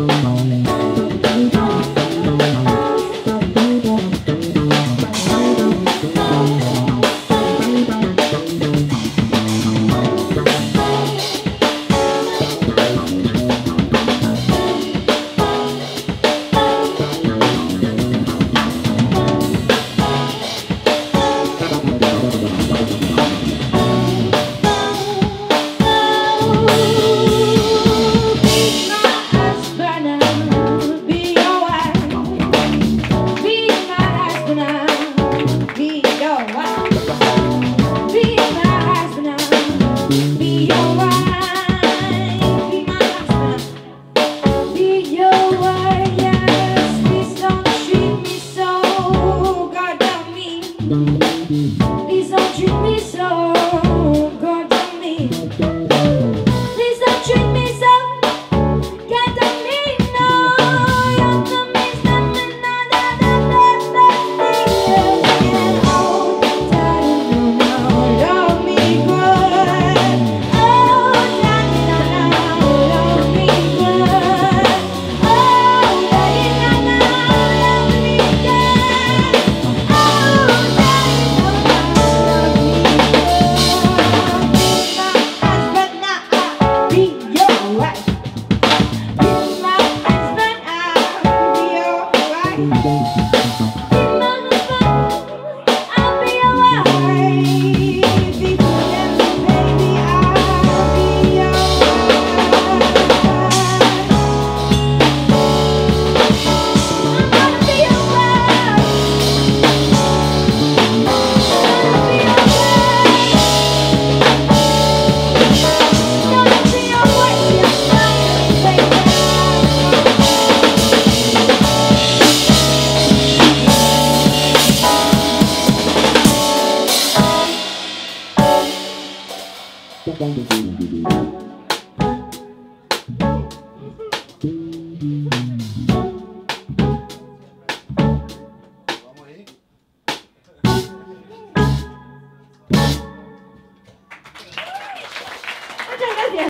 Please don't treat me so, God to me. Please don't treat me so, God to me. No, you to me something that oh, darling, no, love me good. Oh, darling, no, love me good. Oh, darling, no, love me good. Oh, Bang, bang, bang, bang, bang.